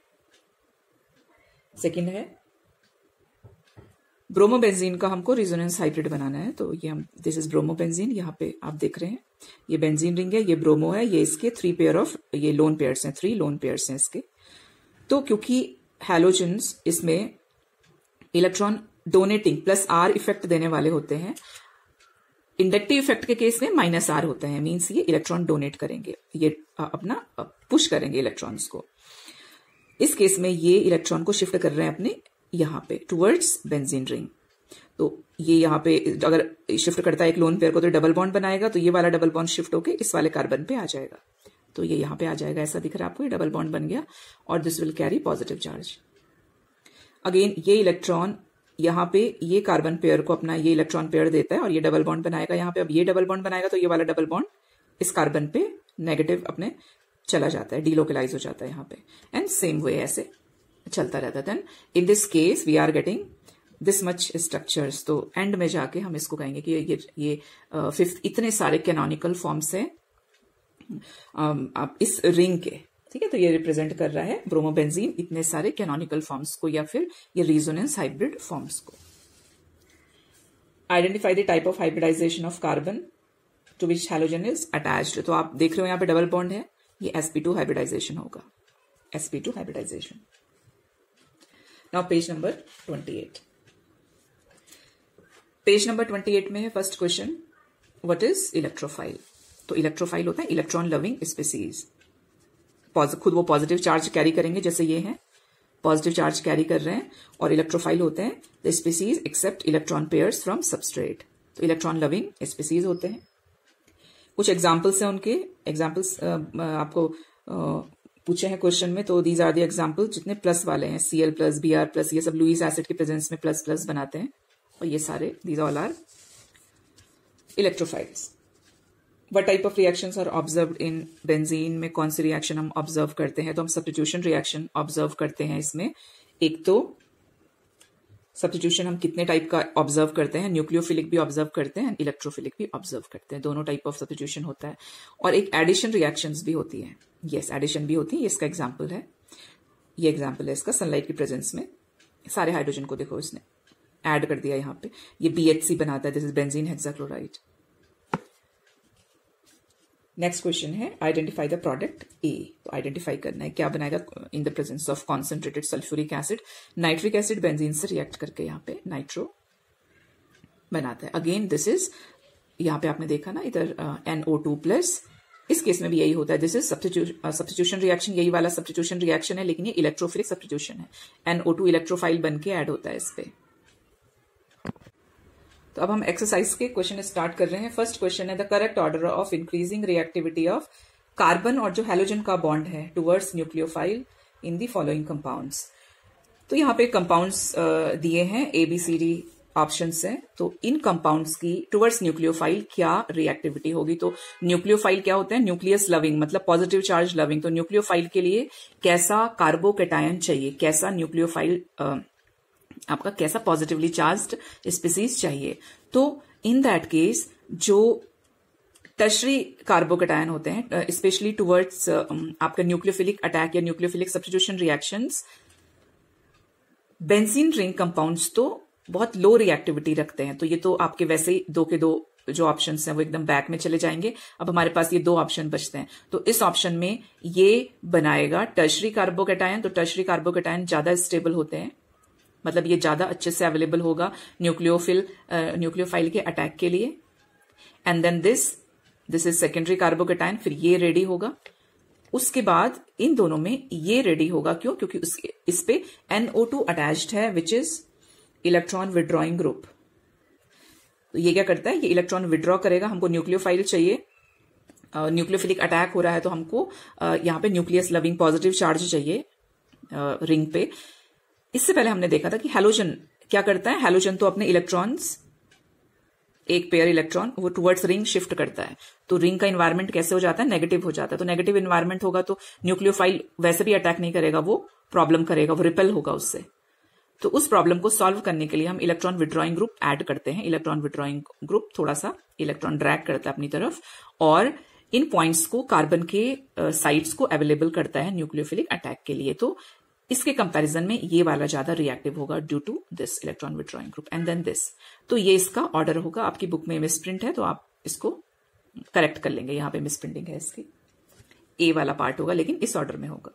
सेकंड है ब्रोमोबेंजीन का हमको रेजोनेंस हाइब्रिड बनाना है। तो ये हम दिस इज ब्रोमोबेंजीन, यहाँ पे आप देख रहे हैं ये बेंजीन रिंग है, ये ब्रोमो है, ये इसके थ्री पेयर ऑफ ये लोन पेयर्स हैं, थ्री लोन पेयर्स हैं इसके। तो क्योंकि हैलोजेंस इसमें electron donating plus R effect देने वाले होते हैं, इंडक्टिव इफेक्ट के केस में माइनस आर होता है, मीन्स ये इलेक्ट्रॉन डोनेट करेंगे, ये अपना पुश करेंगे इलेक्ट्रॉन्स को। इस केस में ये इलेक्ट्रॉन को शिफ्ट कर रहे हैं अपने यहाँ पे टुवर्ड्स बेंजीन रिंग। तो ये यहाँ पे अगर शिफ्ट करता है एक लोन पेयर को तो डबल बॉन्ड बनाएगा, तो ये वाला डबल बॉन्ड शिफ्ट होके इस वाले कार्बन पे आ जाएगा, तो ये यहाँ पे आ जाएगा, ऐसा दिख रहा है आपको, ये डबल बॉन्ड बन गया और this will carry positive charge. Again ये इलेक्ट्रॉन यहाँ पे ये कार्बन पेयर को अपना ये इलेक्ट्रॉन पेयर देता है और ये डबल बॉन्ड बनाएगा यहाँ पे। अब ये डबल बॉन्ड बनाएगा तो ये वाला डबल बॉन्ड इस कार्बन पे नेगेटिव अपने चला जाता है, डीलोकलाइज हो जाता है यहाँ पे, एंड सेम वे ऐसे चलता रहता है। Then in this case we are getting this much structures. तो एंड में जाके हम इसको कहेंगे कि ये ये फिफ्थ uh, इतने सारे कैनोनिकल फॉर्म्स हैं um, इस रिंग के, ठीक है। तो ये रिप्रेजेंट कर रहा है ब्रोमोबेंजीन इतने सारे कैनोनिकल फॉर्म्स को या फिर ये रेजोनेंस हाइब्रिड फॉर्म्स को। Identify the type of hybridization of carbon to which halogen is attached. तो आप देख रहे हो यहाँ पे डबल बॉन्ड है, ये एस पी टू हाइब्रिडाइजेशन होगा, S P two hybridization. Now page number twenty eight. Page number twenty eight में है first question, what is electrophile. तो इलेक्ट्रोफाइल होता है इलेक्ट्रॉन लविंग स्पीसीज, खुद वो पॉजिटिव चार्ज कैरी करेंगे, जैसे ये हैं पॉजिटिव चार्ज कैरी कर रहे हैं, और इलेक्ट्रोफाइल होते हैं the species accept electron pairs from substrate. तो इलेक्ट्रॉन लविंग स्पीसीज होते हैं। कुछ एग्जाम्पल्स हैं उनके, एग्जाम्पल्स आपको uh, पूछे हैं क्वेश्चन में, तो दीज आर द एग्जाम्पल जितने प्लस वाले हैं, C L plus, B R plus, ये सब लुईस एसिड के प्रेजेंस में प्लस प्लस बनाते हैं, और ये सारे these all are electrophiles. What type of reactions are observed in benzene में कौन सी रिएक्शन हम ऑब्जर्व करते हैं, तो हम सब्स्टिट्यूशन रिएक्शन ऑब्जर्व करते हैं इसमें। एक तो सब्स्टिट्यूशन हम कितने टाइप का ऑब्जर्व करते हैं, न्यूक्लियोफिलिक भी ऑब्जर्व करते हैं, इलेक्ट्रोफिलिक भी ऑब्जर्व करते हैं, दोनों टाइप ऑफ सब्स्टिट्यूशन होता है। और एक एडिशन रिएक्शंस भी होती है, यस एडिशन भी होती है, इसका एग्जाम्पल है, ये एग्जाम्पल है इसका, सनलाइट की प्रेजेंस में सारे हाइड्रोजन को देखो इसने ऐड कर दिया यहाँ पे, ये बी एच सी बनाता है, this is benzene hexachloride. Next question है आइडेंटिफाई द प्रोडक्ट ए। तो आइडेंटिफाई करना है क्या बनाएगा in the presence of concentrated sulphuric acid, nitric acid benzene से रिएक्ट करके यहाँ पे नाइट्रो बनाता है। अगेन दिस इज, यहाँ पे आपने देखा ना इधर एन ओ टू प्लस, इस केस में भी यही होता है, दिस इज सब्स्टिट्यूशन रिएक्शन, यही वाला सब्स्टिट्यूशन रिएक्शन है, लेकिन ये इलेक्ट्रोफिलिक सब्स्टिट्यूशन है, एन ओ टू इलेक्ट्रोफाइल बन के ऐड होता है इस पे। तो अब हम एक्सरसाइज के क्वेश्चन स्टार्ट कर रहे हैं। फर्स्ट क्वेश्चन है the correct order of increasing reactivity of carbon और जो हैलोजन का बॉन्ड है towards nucleophile in the following compounds. तो यहाँ पे कंपाउंड्स दिए हैं, A B C D options हैं, तो इन कंपाउंड्स की टुवर्ड्स न्यूक्लियोफाइल क्या रिएक्टिविटी होगी। तो न्यूक्लियोफाइल क्या होता है, न्यूक्लियस लविंग मतलब पॉजिटिव चार्ज लविंग। तो न्यूक्लियोफाइल के लिए कैसा कार्बोकेटायन चाहिए, कैसा न्यूक्लियोफाइल आपका कैसा पॉजिटिवली चार्ज्ड स्पीसीज चाहिए। तो इन दैट केस जो टर्शरी कार्बोकेटायन होते हैं स्पेशली टुवर्ड्स आपका न्यूक्लियोफिलिक अटैक या nucleophilic substitution reactions, benzene ring compounds तो बहुत लो रिएक्टिविटी रखते हैं। तो ये तो आपके वैसे ही दो के दो जो ऑप्शंस हैं वो एकदम बैक में चले जाएंगे। अब हमारे पास ये दो ऑप्शन बचते हैं, तो इस ऑप्शन में ये बनाएगा टर्शरी कार्बोकेटायन। तो टर्शरी कार्बोकेटायन ज्यादा स्टेबल होते हैं, मतलब ये ज्यादा अच्छे से अवेलेबल होगा न्यूक्लियोफिल न्यूक्लियोफाइल के अटैक के लिए। And then this this is secondary carbocation, फिर ये रेडी होगा, उसके बाद इन दोनों में ये रेडी होगा। क्यों? क्योंकि उसके इस पे एन ओ टू अटैच्ड है which is electron withdrawing group. तो ये क्या करता है, ये इलेक्ट्रॉन विड्रॉ करेगा। हमको न्यूक्लियोफाइल चाहिए, न्यूक्लियोफिलिक uh, अटैक हो रहा है तो हमको uh, यहाँ पे न्यूक्लियस लविंग पॉजिटिव चार्ज चाहिए रिंग uh, पे। इससे पहले हमने देखा था कि हैलोजन क्या करता है, हैलोजन तो अपने इलेक्ट्रॉन्स, एक पेयर इलेक्ट्रॉन वो टुवर्ड्स रिंग शिफ्ट करता है। तो रिंग का इन्वायरमेंट कैसे हो जाता है, नेगेटिव हो जाता है। तो नेगेटिव इन्वायरमेंट होगा तो न्यूक्लियोफाइल वैसे भी अटैक नहीं करेगा, वो प्रॉब्लम करेगा, वो रिपेल होगा उससे। तो उस प्रॉब्लम को सॉल्व करने के लिए हम इलेक्ट्रॉन विड्रॉइंग ग्रुप ऐड करते हैं। इलेक्ट्रॉन विड्रॉइंग ग्रुप थोड़ा सा इलेक्ट्रॉन ड्रैग करता है अपनी तरफ और इन पॉइंट्स को, कार्बन के साइट्स को अवेलेबल करता है न्यूक्लियोफिलिक अटैक के लिए। तो इसके कंपैरिजन में ये वाला ज्यादा रिएक्टिव होगा due to this electron withdrawing group and then this. तो ये इसका ऑर्डर होगा। आपकी बुक में मिसप्रिंट है तो आप इसको करेक्ट कर लेंगे, यहां पे मिसप्रिंटिंग है इसकी, ए वाला पार्ट होगा लेकिन इस ऑर्डर में होगा।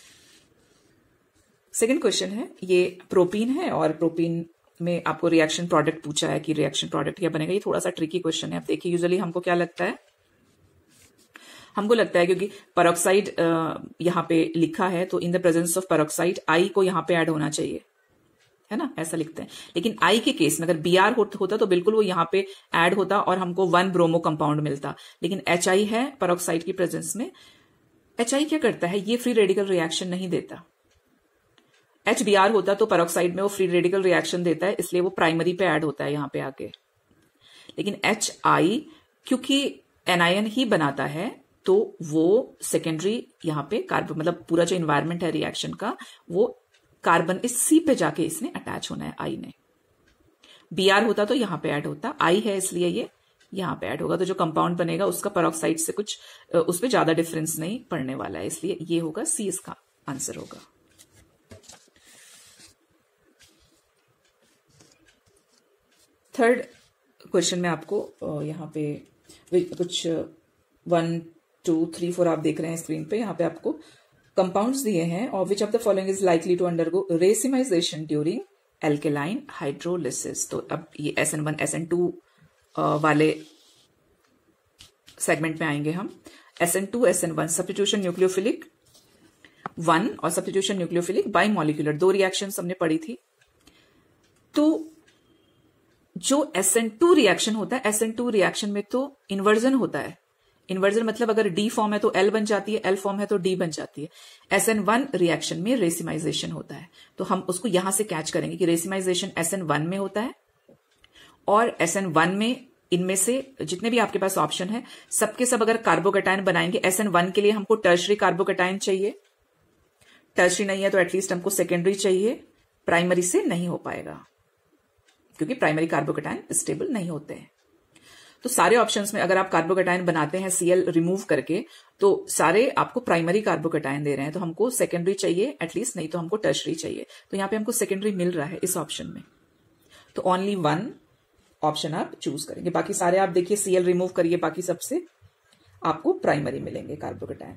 सेकेंड क्वेश्चन है, ये प्रोपीन है और प्रोपीन में आपको रिएक्शन प्रोडक्ट पूछा है कि रिएक्शन प्रोडक्ट क्या बनेगा। ये थोड़ा सा ट्रिकी क्वेश्चन है। आप देखिए, यूजुअली हमको क्या लगता है, हमको लगता है क्योंकि पेरोक्साइड यहाँ पे लिखा है तो in the presence of peroxide आई को यहाँ पे ऐड होना चाहिए, है ना, ऐसा लिखते हैं। लेकिन आई के केस में अगर बी आर होता तो बिल्कुल वो यहाँ पे ऐड होता और हमको वन ब्रोमो कंपाउंड मिलता। लेकिन एच आई है पेरोक्साइड की प्रेजेंस में। एच आई क्या करता है, ये फ्री रेडिकल रिएक्शन नहीं देता। एच बी आर होता तो पेरोक्साइड में वो फ्री रेडिकल रिएक्शन देता है, इसलिए वो प्राइमरी पे ऐड होता है यहाँ पे आके। लेकिन एच आई क्योंकि एनायन ही बनाता है तो वो सेकेंडरी यहाँ पे कार्बन, मतलब पूरा जो इन्वायरमेंट है रिएक्शन का, वो कार्बन इस सी पे जाके इसने अटैच होना है, आई ने। बी आर होता तो यहाँ पे ऐड होता, आई है इसलिए ये यहाँ पे ऐड होगा। तो जो कंपाउंड बनेगा उसका पेरोक्साइड से कुछ उस पर ज्यादा डिफरेंस नहीं पड़ने वाला है, इसलिए ये होगा सी, इसका आंसर होगा। थर्ड क्वेश्चन में आपको यहाँ पे कुछ वन टू थ्री फोर आप देख रहे हैं स्क्रीन पे, यहाँ पे आपको कंपाउंड्स दिए हैं और which of the following is likely to undergo racemization during alkaline hydrolysis. तो अब ये S N one S N two वाले सेगमेंट में आएंगे हम। S N two S N one substitution nucleophilic one और सब्स्टिट्यूशन न्यूक्लियोफिलिक बाई मॉलिक्यूलर, दो reaction हमने पढ़ी थी। तो जो एस एन टू रिएक्शन होता है, एस एन टू रिएक्शन में तो इन्वर्जन होता है। इन्वर्जन मतलब अगर डी फॉर्म है तो एल बन जाती है, एल फॉर्म है तो डी बन जाती है। एस एन वन रिएक्शन में रेसिमाइजेशन होता है, तो हम उसको यहां से कैच करेंगे कि रेसिमाइजेशन एस एन वन में होता है और एस एन वन में इनमें से जितने भी आपके पास ऑप्शन है सबके सब अगर कार्बोकेटायन बनाएंगे, एस एन वन के लिए हमको टर्शरी कार्बोकेटायन चाहिए, टर्शरी नहीं है तो एटलीस्ट हमको सेकेंडरी चाहिए, प्राइमरी से नहीं हो पाएगा क्योंकि प्राइमरी कार्बोकेटायन स्टेबल नहीं होते हैं। तो सारे ऑप्शंस में अगर आप कार्बोकेटायन बनाते हैं सीएल रिमूव करके तो सारे आपको प्राइमरी कार्बोकेटायन दे रहे हैं, तो हमको सेकेंडरी चाहिए एटलीस्ट, नहीं तो हमको टर्शरी चाहिए। तो यहां पे हमको सेकेंडरी मिल रहा है इस ऑप्शन में, तो ओनली वन ऑप्शन आप चूज करेंगे। बाकी सारे आप देखिए सीएल रिमूव करिए, बाकी सबसे आपको प्राइमरी मिलेंगे कार्बोकेटायन।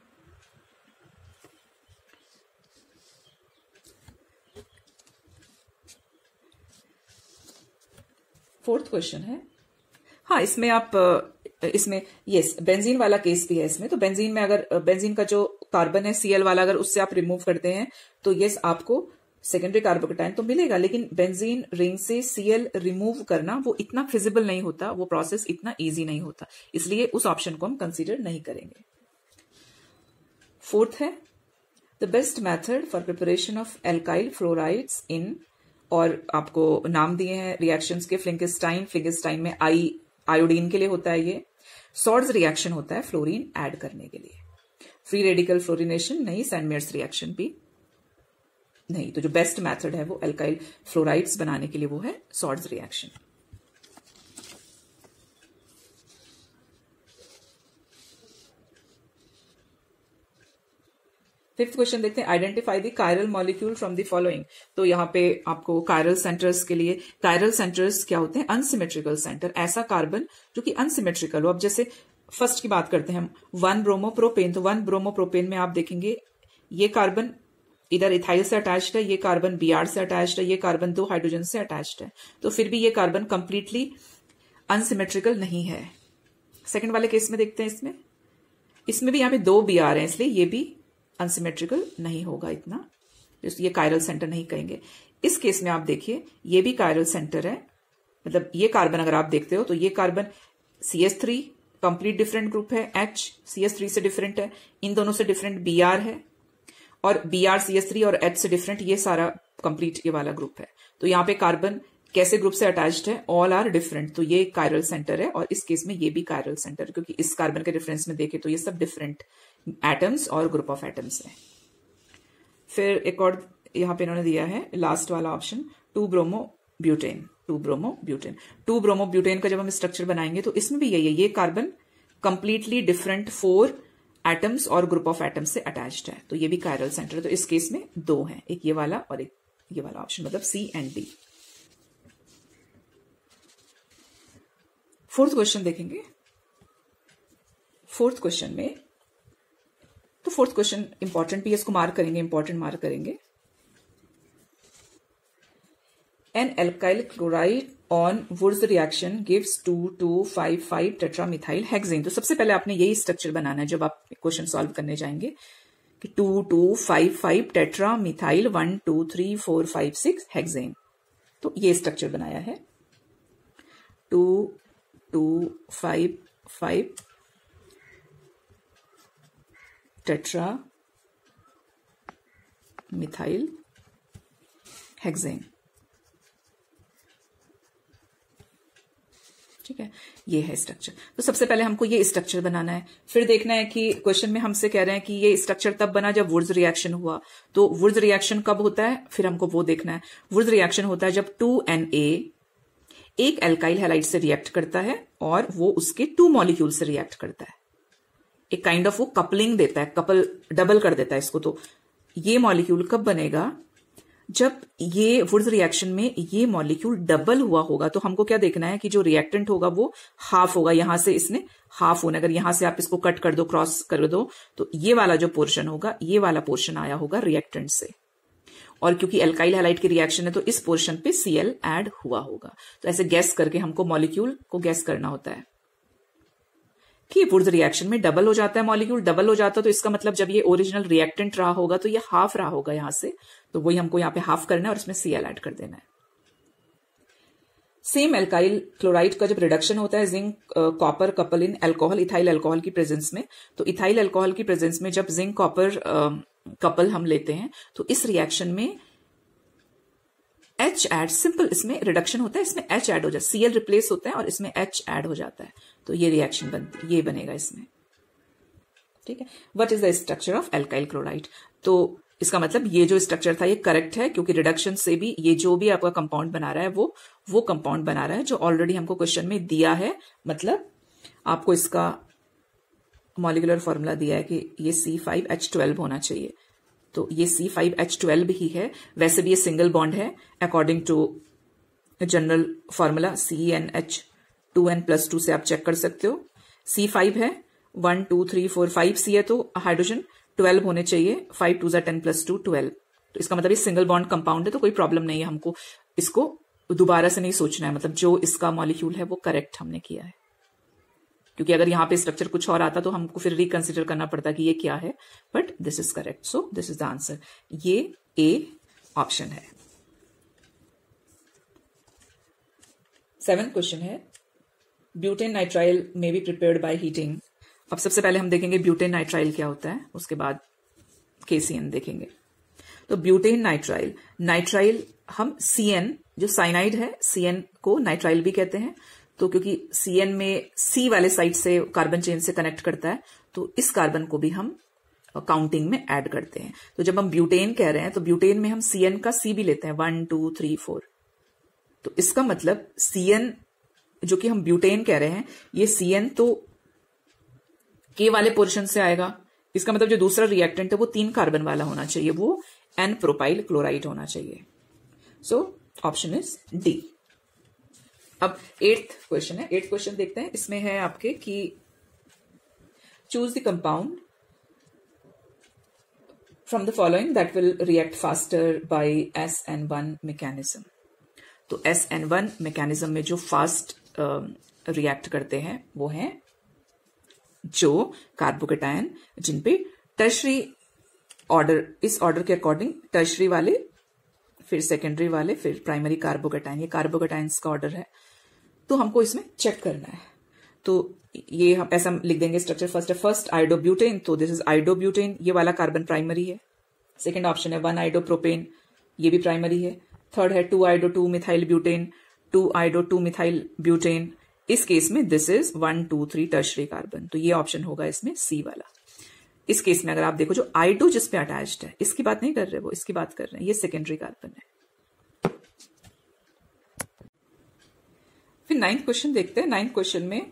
फोर्थ क्वेश्चन है, हाँ इसमें आप इसमें यस बेंजीन वाला केस भी है इसमें। तो बेंजीन में अगर बेंजीन का जो कार्बन है सीएल वाला अगर उससे आप रिमूव करते हैं तो यस आपको सेकेंडरी कार्बोकेटायन तो मिलेगा, लेकिन बेंजीन रिंग से सीएल रिमूव करना वो इतना फिजिबल नहीं होता, वो प्रोसेस इतना इजी नहीं होता, इसलिए उस ऑप्शन को हम कंसीडर नहीं करेंगे। फोर्थ है the best method for preparation of alkyl fluorides in, और आपको नाम दिए हैं रिएक्शंस के, फ्लिंकेस्टाइन, फ्लिंकेस्टाइन में आई आयोडीन के लिए होता है, ये सॉर्ट्स रिएक्शन होता है फ्लोरीन ऐड करने के लिए। फ्री रेडिकल फ्लोरिनेशन नहीं, सैंडमेयर्स रिएक्शन भी नहीं। तो जो बेस्ट मेथड है वो एल्काइल फ्लोराइड्स बनाने के लिए वो है सॉर्ट्स रिएक्शन। फिफ्थ क्वेश्चन देखते हैं, identify the chiral molecule from the following. तो यहाँ पे आपको कायरल सेंटर्स के लिए, कायरल सेंटर्स क्या होते हैं, अनसिमेट्रिकल सेंटर, ऐसा कार्बन जो कि अनसिमेट्रिकल हो। अब जैसे फर्स्ट की बात करते हैं हम, वन ब्रोमोप्रोपेन, तो वन ब्रोमोप्रोपेन में आप देखेंगे ये कार्बन इधर इथाइल से अटैच्ड है, ये कार्बन बीआर से अटैच्ड है, ये कार्बन दो हाइड्रोजन से अटैच्ड है, तो फिर भी ये कार्बन कंप्लीटली अनसिमेट्रिकल नहीं है, सेकंड वाले केस में देखते हैं, इसमें इसमें भी यहाँ पे दो बी आर हैं, इसलिए ये भी अनसिमेट्रिकल नहीं होगा इतना, ये कायरल सेंटर नहीं कहेंगे। इस केस में आप देखिए ये भी कायरल सेंटर है, मतलब ये कार्बन अगर आप देखते हो तो ये carbon C S three complete different group है, H सी एस थ्री से डिफरेंट है, इन दोनों से डिफरेंट बी आर है, और B R C S three और H से डिफरेंट ये सारा कंप्लीट ये वाला ग्रुप है। तो यहाँ पे कार्बन कैसे ग्रुप से अटैच्ड है, ऑल आर डिफरेंट, तो ये कायरल सेंटर है, और इस केस में ये भी कायरल सेंटर है, क्योंकि इस कार्बन के रेफरेंस में देखें तो ये सब डिफरेंट एटम्स और ग्रुप ऑफ एटम्स है। फिर एक और यहाँ पे इन्होंने दिया है लास्ट वाला option, two bromo butane, two bromo butane. Two bromo butane का जब हम स्ट्रक्चर बनाएंगे तो इसमें भी यही है, ये carbon completely different four atoms और ग्रुप ऑफ एटम्स से अटैच्ड है, तो ये भी कायरल सेंटर है। तो इस केस में दो हैं, एक ये वाला और एक ये वाला ऑप्शन, मतलब C and D. Fourth question देखेंगे। फोर्थ क्वेश्चन में तो फोर्थ क्वेश्चन इंपॉर्टेंट भी है, इसको मार्क करेंगे, इंपॉर्टेंट मार्क करेंगे। An alkyl chloride on Wurtz reaction gives two two five five tetramethyl hexane। तो सबसे पहले आपने यही स्ट्रक्चर बनाना है जब आप क्वेश्चन सॉल्व करने जाएंगे कि two two five five tetramethyl one two three four five six hexane. तो ये स्ट्रक्चर बनाया है, two two five five tetra methyl hexane. ठीक है, ये है स्ट्रक्चर। तो सबसे पहले हमको ये स्ट्रक्चर बनाना है, फिर देखना है कि क्वेश्चन में हमसे कह रहे हैं कि ये स्ट्रक्चर तब बना जब वुर्त्ज रिएक्शन हुआ, तो वुर्त्ज रिएक्शन कब होता है, फिर हमको वो देखना है। वुर्त्ज रिएक्शन होता है जब टू एन ए एक एल्काइल हैलाइड से रिएक्ट करता है और वो उसके टू मॉलिक्यूल से रिएक्ट करता है, एक काइंड ऑफ वो कपलिंग देता है, कपल डबल कर देता है इसको। तो ये मॉलिक्यूल कब बनेगा, जब ये वुर्त्ज रिएक्शन में ये मॉलिक्यूल डबल हुआ होगा। तो हमको क्या देखना है कि जो रिएक्टेंट होगा वो हाफ होगा, यहां से इसने हाफ होना, अगर यहां से आप इसको कट कर दो, क्रॉस कर दो, तो ये वाला जो पोर्शन होगा, ये वाला पोर्शन आया होगा रिएक्टेंट से, और क्योंकि एल्काइल हैलाइड की रिएक्शन है तो इस पोर्शन पे सीएल ऐड हुआ होगा। तो ऐसे गैस करके हमको मॉलिक्यूल को गैस करना होता है कि वुर्त्ज रिएक्शन में डबल हो जाता है, मॉलिक्यूल डबल हो जाता है, तो इसका मतलब जब ये ओरिजिनल रिएक्टेंट रहा होगा तो ये हाफ रहा होगा यहां से, तो वही हमको यहां पे हाफ करना है और इसमें सीएल ऐड कर देना है। सेम एल्काइल क्लोराइड का जब रिडक्शन होता है zinc copper couple in alcohol, ethyl alcohol की प्रेजेंस में, तो इथाइल अल्कोहल की प्रेजेंस में जब जिंक कॉपर कपल हम लेते हैं तो इस रिएक्शन में H ऐड, सिंपल इसमें रिडक्शन होता है, इसमें H ऐड हो जाता है, Cl रिप्लेस होता है और इसमें H ऐड हो जाता है, तो ये रिएक्शन बनती, ये बनेगा इसमें। ठीक है, what is the structure of alkyl chloride. तो इसका मतलब ये जो स्ट्रक्चर था ये करेक्ट है, क्योंकि रिडक्शन से भी ये जो भी आपका कंपाउंड बना रहा है वो वो कंपाउंड बना रहा है जो ऑलरेडी हमको क्वेश्चन में दिया है। मतलब आपको इसका मॉलिक्यूलर फॉर्मूला दिया है कि ये सी फाइव एच ट्वेल्व होना चाहिए, तो ये सी फाइव एच ट्वेल्व ही है। वैसे भी ये सिंगल बॉन्ड है according to general formula C N H two N plus two से आप चेक कर सकते हो। सी फाइव है, one two three four five C है, तो हाइड्रोजन ट्वेल्व होने चाहिए, फाइव टू जा टेन प्लस टू ट्वेल्व। तो इसका मतलब ये सिंगल बॉन्ड कंपाउंड है, तो कोई प्रॉब्लम नहीं है, हमको इसको दोबारा से नहीं सोचना है, मतलब जो इसका मॉलिक्यूल है वो करेक्ट हमने किया है। क्योंकि अगर यहाँ पे स्ट्रक्चर कुछ और आता तो हमको फिर रिकंसिडर करना पड़ता कि ये क्या है, but this is correct, so this is the answer, ये ए ऑप्शन है। सेवेंथ क्वेश्चन है, butane nitrile may be prepared by heating. अब सबसे पहले हम देखेंगे ब्यूटेन नाइट्राइल क्या होता है, उसके बाद केसीएन देखेंगे। तो ब्यूटेन नाइट्राइल, नाइट्राइल हम सीएन जो साइनाइड है, सीएन को नाइट्राइल भी कहते हैं, तो क्योंकि सीएन में सी वाले साइड से कार्बन चेन से कनेक्ट करता है, तो इस कार्बन को भी हम काउंटिंग में ऐड करते हैं। तो जब हम ब्यूटेन कह रहे हैं तो ब्यूटेन में हम सीएन का सी भी लेते हैं, वन टू थ्री फोर, तो इसका मतलब सीएन जो कि हम ब्यूटेन कह रहे हैं, ये सीएन तो के वाले पोर्शन से आएगा, इसका मतलब जो दूसरा रिएक्टेंट है वो तीन कार्बन वाला होना चाहिए, वो एन प्रोपाइल क्लोराइड होना चाहिए। So option is D. अब एट्थ क्वेश्चन है, एट्थ क्वेश्चन देखते हैं। इसमें है आपके कि choose the compound from the following that will react faster by S N one mechanism. तो एस एन वन मैकेनिज्म में जो फास्ट रिएक्ट करते हैं वो हैं जो कार्बोकेटायन जिन पे टर्शरी ऑर्डर, इस ऑर्डर के अकॉर्डिंग टर्शरी वाले, फिर सेकेंडरी वाले, फिर प्राइमरी कार्बोकेटायन, ये कार्बोकेटायंस का ऑर्डर है। तो हमको इसमें चेक करना है। तो ये हम ऐसा लिख देंगे स्ट्रक्चर। फर्स्ट है फर्स्ट आइडोब्यूटेन, तो दिस इज आइडोब्यूटेन, ये वाला कार्बन प्राइमरी है। सेकेंड ऑप्शन है वन आइडोप्रोपेन, ये भी प्राइमरी है। थर्ड है two iodo two methyl butane, two iodo two methyl butane, इस केस में this is one two three tertiary carbon, तो ये ऑप्शन होगा इसमें सी वाला। इस केस में अगर आप देखो जो आई टू जिस पे अटैच्ड है, इसकी बात नहीं कर रहे वो, इसकी बात कर रहे हैं, ये सेकेंडरी कार्बन है। फिर नाइन्थ क्वेश्चन देखते हैं। नाइन्थ क्वेश्चन में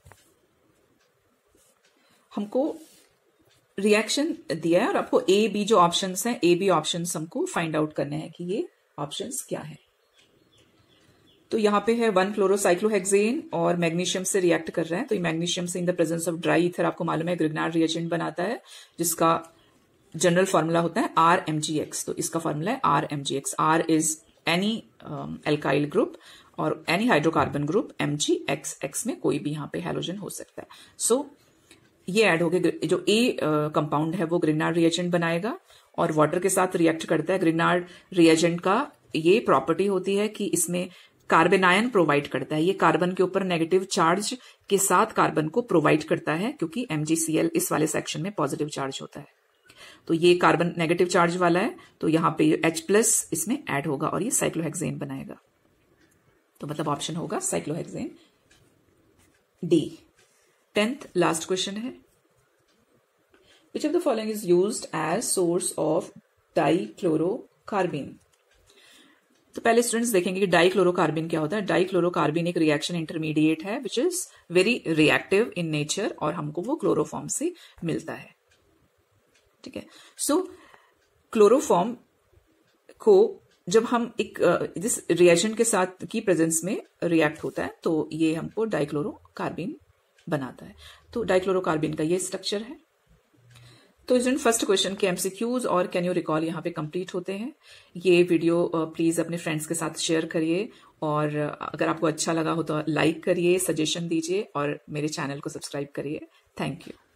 हमको रिएक्शन दिया है और आपको ए बी जो ऑप्शंस हैं, ए बी ऑप्शंस हमको फाइंड आउट करने हैं कि ये ऑप्शंस क्या है। तो यहाँ पे है वन क्लोरोसाइक्लोहेक्सेन और मैग्नीशियम से रिएक्ट कर रहे हैं। तो ये मैग्नीशियम से in the presence of dry ether, आपको मालूम है ग्रिग्नार्ड रिएजेंट बनाता है जिसका जनरल फॉर्मूला होता है आर एम जी एक्स। तो इसका फॉर्मूला है R M G X. R is any alkyl group और any hydrocarbon group, M G X, X में कोई भी यहाँ पे हैलोजन हो सकता है। सो so, ये ऐड हो गया। जो ए कंपाउंड uh, है वो ग्रिग्नार्ड रिएजेंट बनाएगा और वाटर के साथ रिएक्ट करता है। ग्रिग्नार्ड रिएजेंट का ये प्रॉपर्टी होती है कि इसमें कार्बन आयन प्रोवाइड करता है। ये कार्बन के ऊपर नेगेटिव चार्ज के साथ कार्बन को प्रोवाइड करता है, क्योंकि एम जी सी एल इस वाले सेक्शन में पॉजिटिव चार्ज होता है। तो ये कार्बन नेगेटिव चार्ज वाला है, तो यहाँ पे H प्लस इसमें ऐड होगा और ये साइक्लोहेक्सेन बनाएगा। तो मतलब ऑप्शन होगा cyclohexane D. Tenth last question है, which of the following is used as source of dichlorocarbene. तो पहले स्टूडेंट्स देखेंगे कि डाइक्लोरोकार्बिन क्या होता है। डाइक्लोरोकार्बिन एक रिएक्शन इंटरमीडिएट है which is very reactive in nature और हमको वो क्लोरोफॉर्म से मिलता है। ठीक है, सो क्लोरोफॉर्म को जब हम एक जिस रिएजेंट के साथ की प्रेजेंस में रिएक्ट होता है तो ये हमको डाइक्लोरोकार्बिन बनाता है। तो डाइक्लोरोकार्बिन का ये स्ट्रक्चर है। तो स्टूडेंट फर्स्ट क्वेश्चन के एमसीक्यूज और कैन यू रिकॉल यहाँ पे कंप्लीट होते हैं। ये वीडियो प्लीज अपने फ्रेंड्स के साथ शेयर करिए और अगर आपको अच्छा लगा हो तो लाइक करिए, सजेशन दीजिए और मेरे चैनल को सब्सक्राइब करिए। Thank you.